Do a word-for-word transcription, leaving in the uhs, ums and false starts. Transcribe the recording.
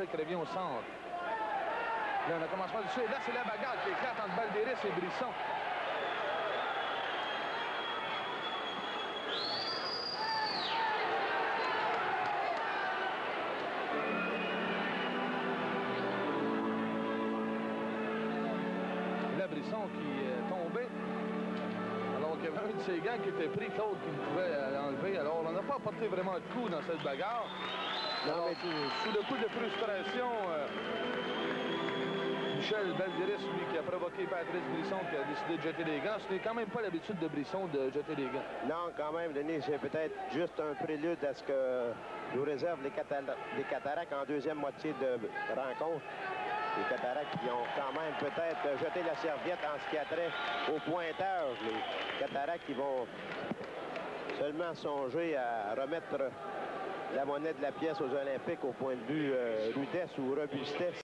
José qui revient au centre. Là, on a commencé à dessus. Là, c'est la bagarre qui éclate entre Balderis et Brisson. Là, Brisson qui est tombé. Alors qu'il y avait un de ses gants qui était pris, Claude qui pouvait l'enlever. Alors, on n'a pas apporté vraiment de coup dans cette bagarre. Alors, mais sous, sous le coup de frustration, euh, Michel Balderis, lui, qui a provoqué Patrice Brisson, qui a décidé de jeter les gants. Ce n'est quand même pas l'habitude de Brisson de jeter les gants. Non, quand même, Denis, c'est peut-être juste un prélude à ce que nous réservent les, Catar les Cataractes en deuxième moitié de rencontre. Les Cataractes qui ont quand même peut-être jeté la serviette en ce qui a trait au pointeur. Les Cataractes qui vont seulement songer à remettre la monnaie de la pièce aux Olympiques au point de vue euh, rudesse ou robustesse.